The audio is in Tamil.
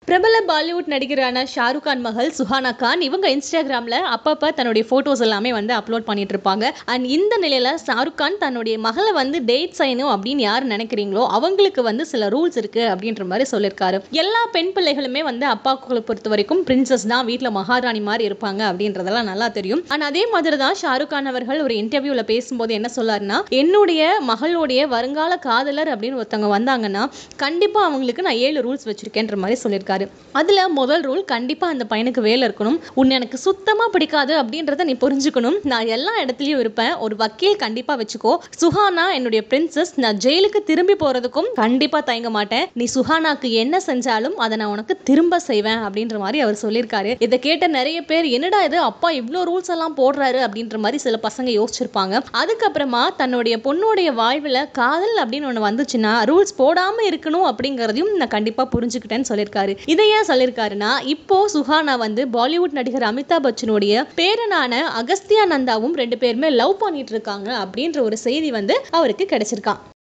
பிரபல பாலிவுட் நடிகரான ஷாருக் கான் மகள் சுஹானா கான் இவங்க இன்ஸ்டாகிராம்ல அப்பப்ப தன்னுடைய போட்டோஸ் எல்லாமே அப்லோட் பண்ணிட்டு இருப்பாங்க. அண்ட் இந்த நிலையில ஷாருக் கான் தன்னுடைய மகளை டேட் செய்யணும் அப்படின்னு யார் நினைக்கிறீங்களோ அவங்களுக்கு சில ரூல்ஸ் இருக்கு அப்படின்ற மாதிரி சொல்லியிருக்காரு. எல்லா பெண் பிள்ளைகளுமே அப்பாக்களை பொறுத்த வரைக்கும் பிரின்சஸ் தான், வீட்டுல மகாராணி மாதிரி இருப்பாங்க அப்படின்றதெல்லாம் நல்லா தெரியும். ஆனா அதே மாதிரி தான் ஷாருக் கான் அவர்கள் ஒரு இன்டர்வியூல பேசும்போது என்ன சொல்லாருன்னா, என்னுடைய மகளுடைய வருங்கால காதலர் அப்படின்னு ஒருத்தவங்க வந்தாங்கன்னா கண்டிப்பா அவங்களுக்கு நான் 7 ரூல்ஸ் வச்சிருக்கேன்ற மாதிரி சொல்லியிருக்காரு. அதுல முதல் ரூல், கண்டிப்பா அந்த பையனுக்கு வேலை இருக்கணும். உன்னை எனக்கு சுத்தமா பிடிக்காது அப்படின்றத நீ புரிஞ்சுக்கணும். நான் எல்லா இடத்துலயும் இருப்பேன். ஒரு வக்கீல் கண்டிப்பா வச்சுக்கோ. சுஹானா என்னுடைய பிரின்சஸ். நான் ஜெயிலுக்கு திரும்பி போறதுக்கும் கண்டிப்பா தயங்க மாட்டேன். நீ சுஹானாக்கு என்ன செஞ்சாலும் அதை நான் உனக்கு திரும்ப செய்வேன் அப்படின்ற மாதிரி அவர் சொல்லியிருக்காரு. இதை கேட்ட நிறைய பேர் என்னடா இது அப்பா இவ்வளோ ரூல்ஸ் எல்லாம் போடுறாரு அப்படின்ற மாதிரி சில பசங்க யோசிச்சிருப்பாங்க. அதுக்கப்புறமா தன்னுடைய பொண்ணுடைய வாழ்வில் காதல் அப்படின்னு ஒன்று வந்துச்சுன்னா ரூல்ஸ் போடாம இருக்கணும் அப்படிங்கிறதையும் நான் கண்டிப்பா புரிஞ்சுக்கிட்டேன்னு சொல்லியிருக்காரு. இதை ஏன் சொல்லியிருக்காருன்னா, இப்போ சுஹானா பாலிவுட் நடிகர் அமிதாப் பச்சனுடைய பேரனான அகஸ்தியா நந்தாவும் 2 பேருமே லவ் பண்ணிட்டு இருக்காங்க அப்படின்ற ஒரு செய்தி அவருக்கு கிடைச்சிருக்கான்.